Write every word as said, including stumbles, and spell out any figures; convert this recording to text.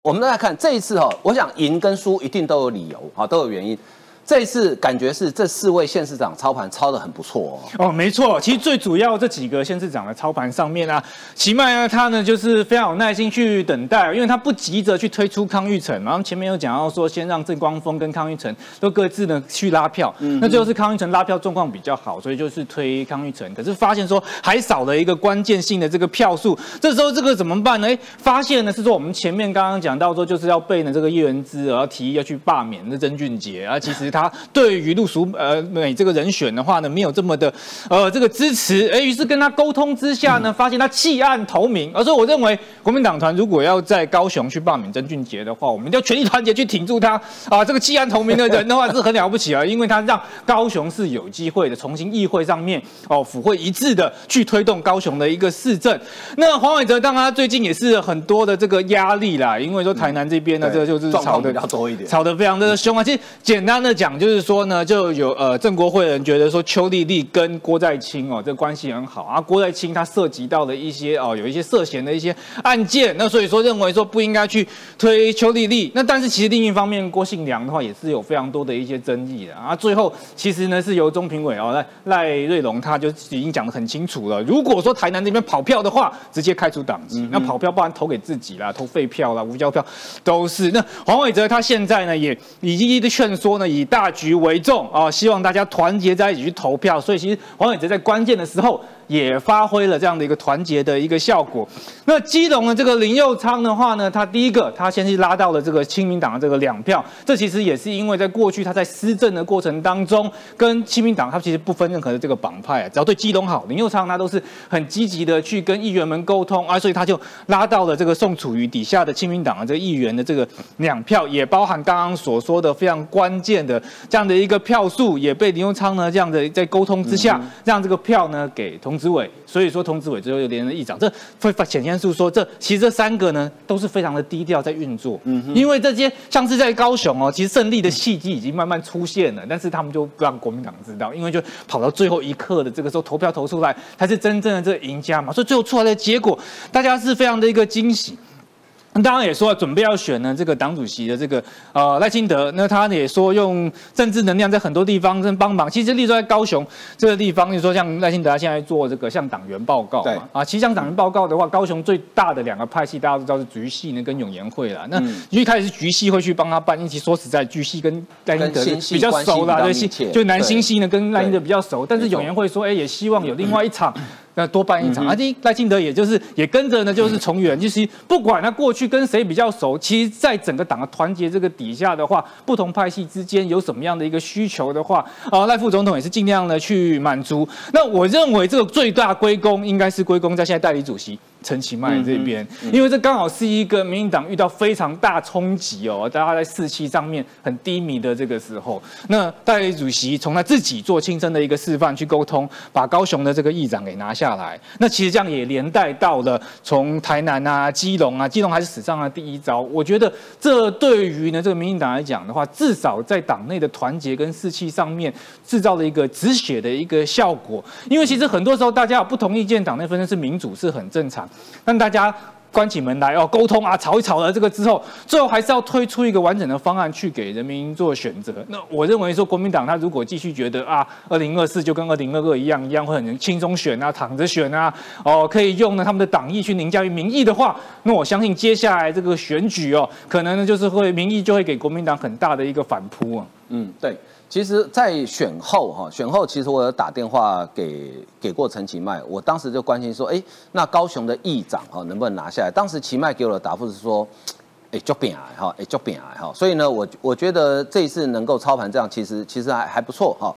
我们来看这一次哈，我想赢跟输一定都有理由，哈，都有原因。这一次感觉是这四位县市长操盘操得很不错哦。哦，没错，其实最主要这几个县市长的操盘上面啊，奇迈呢，他呢就是非常有耐心去等待，因为他不急着去推出康裕成嘛。然后前面有讲到说，先让郑光丰跟康裕成都各自呢去拉票，嗯、那最后是康裕成拉票状况比较好，所以就是推康裕成。可是发现说还少了一个关键性的这个票数，这时候这个怎么办呢？哎，发现呢是说我们前面刚刚讲到说，就是要被呢这个叶元之要提议要去罢免的曾俊杰啊，其实他。他对于陆淑呃美这个人选的话呢，没有这么的呃这个支持，哎，于是跟他沟通之下呢，发现他弃暗投明。而且我认为国民党团如果要在高雄去罢免曾俊杰的话，我们一定要全力团结去挺住他啊！这个弃暗投明的人的话是很了不起啊，因为他让高雄是有机会的重新议会上面哦府会一致的去推动高雄的一个市政。那黄伟哲当然他最近也是很多的这个压力啦，因为说台南这边呢，嗯、这个就是吵得比较多一点， 吵得非常的凶啊。其实简单的讲。就是说呢，就有呃郑国会人觉得说邱丽丽跟郭在清哦这关系很好啊，郭在清他涉及到了一些哦有一些涉嫌的一些案件，那所以说认为说不应该去推邱丽丽。那但是其实另一方面，郭信良的话也是有非常多的一些争议的啊。最后其实呢是由中评委哦赖赖瑞隆他就已经讲得很清楚了，如果说台南这边跑票的话，直接开除党籍，嗯、那跑票不然投给自己啦，投废票啦、无效票都是。那黄伟哲他现在呢也已经一直劝说呢以大局为重啊、哦，希望大家团结在一起去投票。所以其实黄伟哲在关键的时候也发挥了这样的一个团结的一个效果。那基隆的这个林右昌的话呢，他第一个他先是拉到了这个亲民党的这个两票，这其实也是因为在过去他在施政的过程当中，跟亲民党他其实不分任何的这个党派，只要对基隆好，林右昌他都是很积极的去跟议员们沟通啊，所以他就拉到了这个宋楚瑜底下的亲民党的这个议员的这个两票，也包含刚刚所说的非常关键的这样的一个票数，也被林右昌呢这样的在沟通之下，嗯、让这个票呢给童子伟，所以说童子伟最后又连任议长，这会显现出说这其实这三个呢都是非常的低调在运作，嗯、因为这些像是在高雄哦，其实胜利的契机已经慢慢出现了，但是他们就不让国民党知道，因为就跑到最后一刻的这个时候投票投出来，才是真正的这个赢家嘛，所以最后出来的结果，大家是非常的一个惊喜。当然也说准备要选呢这个党主席的这个呃赖清德，那他也说用政治能量在很多地方跟帮忙。其实例如说在高雄这个地方，就是说像赖清德他现在做这个向党员报告嘛，啊，其实向党员报告的话，高雄最大的两个派系大家都知道是橘系呢跟永延会啦。那一开始是橘系会去帮他办，因为其实说实在，橘系跟赖清德比较熟啦，对，就南新系呢跟赖清德比较熟，但是永延会说，哎，也希望有另外一场。那多办一场，而且赖清德也就是也跟着呢，就是从远，就是不管他过去跟谁比较熟，其实在整个党的团结这个底下的话，不同派系之间有什么样的一个需求的话，啊，赖副总统也是尽量的去满足。那我认为这个最大归功应该是归功在现在代理主席陈其迈这边，因为这刚好是一个民进党遇到非常大冲击哦，大家在士气上面很低迷的这个时候，那代理主席从他自己做亲身的一个示范去沟通，把高雄的这个议长给拿下。下来，那其实这样也连带到了从台南啊、基隆啊，基隆还是史上的第一招。我觉得这对于呢这个民进党来讲的话，至少在党内的团结跟士气上面制造了一个止血的一个效果。因为其实很多时候大家有不同意见，党内纷争是民主是很正常，但大家关起门来哦，沟通啊，吵一吵了这个之后，最后还是要推出一个完整的方案去给人民做选择。那我认为说，国民党他如果继续觉得啊，二零二四就跟二零二二一样，一样会很轻松选啊，躺着选啊，哦，可以用呢他们的党意去凌驾于民意的话，那我相信接下来这个选举哦，可能呢就是会民意就会给国民党很大的一个反扑啊。 嗯，对。其实，在选后哈，选后其实我有打电话给给过陈其迈，我当时就关心说，哎，那高雄的议长哈能不能拿下来？当时其迈给我的答复是说，哎，就变矮哈，哎，就变矮哈。所以呢，我我觉得这一次能够操盘这样，其实其实还还不错哈。